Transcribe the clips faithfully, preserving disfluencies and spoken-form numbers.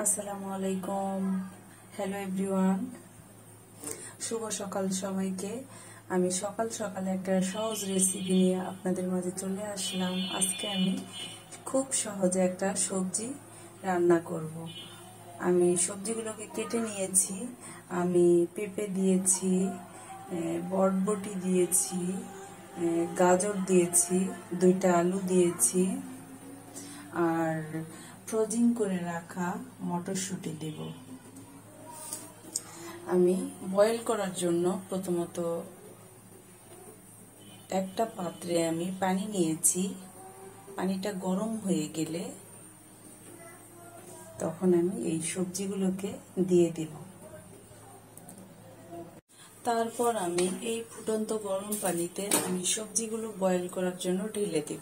আসসালামু আলাইকুম। Hello everyone, শুভ সকাল সবাইকে। আমি সকাল সকালে একটা সহজ রেসিপি নিয়ে আপনাদের মাঝে চলে আসলাম। আজকে আমি খুব সহজে একটা সবজি রান্না করব। আমি সবজিগুলোকে কেটে নিয়েছি। আমি পেঁপে দিয়েছি, বরবটি দিয়েছি, গাজর দিয়েছি, দুইটা আলু দিয়েছি, আর ফ্রোজিং করে রাখা মটরশুঁটি দেব। আমি বয়েল করার জন্য প্রথমত একটা পাত্রে আমি পানি নিয়েছি। পানিটা গরম হয়ে গেলে তখন আমি এই সবজিগুলোকে দিয়ে দেব। তারপর আমি এই ফুটন্ত গরম পানিতে আমি সবজিগুলো বয়েল করার জন্য ঢেলে দেব।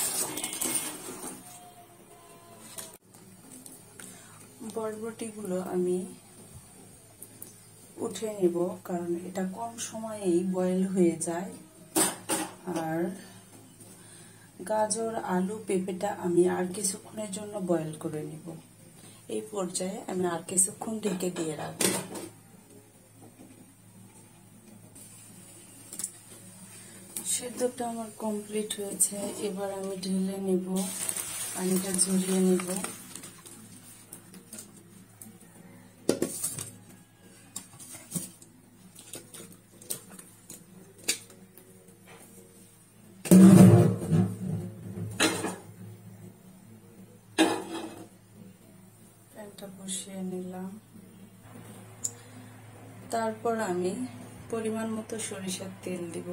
বরবটিগুলো আমি উঠে নেব, কারণ এটা কম সময়েই বয়েল হয়ে যায়। আর গাজর, আলু, পেঁপেটা আমি আর কিছুক্ষণের জন্য বয়েল করে নেব। এই পর্যায়ে আমি আর কিছুক্ষণ ঢেকে দিয়ে রাখবো। সেদ্ধটা আমার কমপ্লিট হয়েছে। এবার আমি ঢেলে নেব, পানিটা ঝরিয়ে নেব। প্যানটা বসিয়ে নিলাম। তারপর আমি পরিমাণ মতো সরিষার তেল দিব।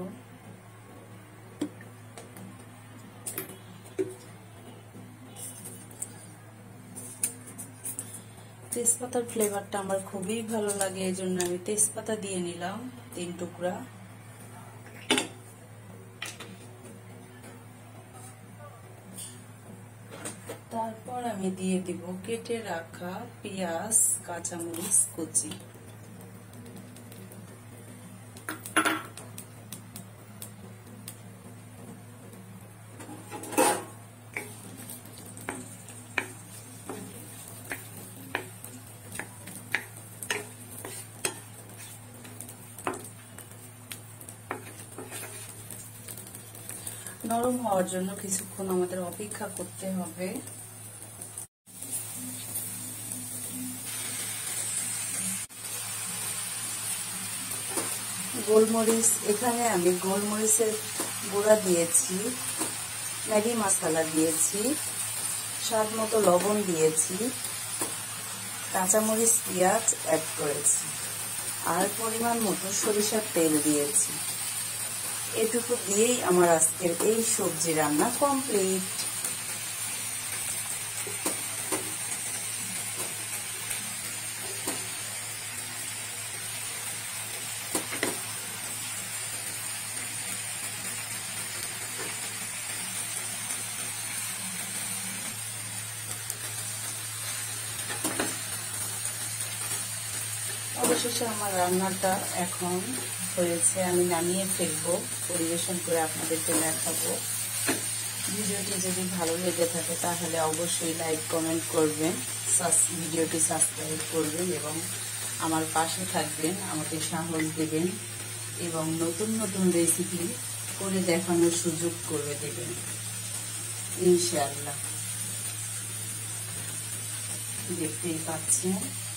তেজপাতার ফ্লেভারটা আমার খুবই ভালো লাগে, এই জন্য আমি তেজপাতা দিয়ে নিলাম তিন টুকরা। তারপর আমি দিয়ে দিব কেটে রাখা পেঁয়াজ, কাঁচামরিচ কুচি। নরম হওয়ার জন্য কিছুক্ষণ আমাদের অপেক্ষা করতে হবে। গোলমরিচ, এখানে আমি গোলমরিচের গুঁড়া দিয়েছি, ম্যাগি মশলা দিয়েছি, স্বাদ মতো লবণ দিয়েছি, কাঁচামরিচ, পেঁয়াজ অ্যাড করেছি, আর পরিমাণ মতো সরিষার তেল দিয়েছি। এটুকু দিয়েই আমার আজকের এই সবজি রান্না কমপ্লিট। অবশেষে আমার রান্নাটা এখন হয়েছে, আমি নামিয়ে ফেলবো, পরিবেশন করে আপনাদেরকে দেখাবো। ভিডিওটি যদি ভালো লেগে থাকে তাহলে অবশ্যই লাইক, কমেন্ট করবেন, ভিডিওটি সাবস্ক্রাইব করবেন এবং আমার পাশে থাকবেন, আমাকে সাহস দেবেন এবং নতুন নতুন রেসিপি করে দেখানোর সুযোগ করে দেবেন ইনশাআল্লাহ। দেখতেই পাচ্ছেন।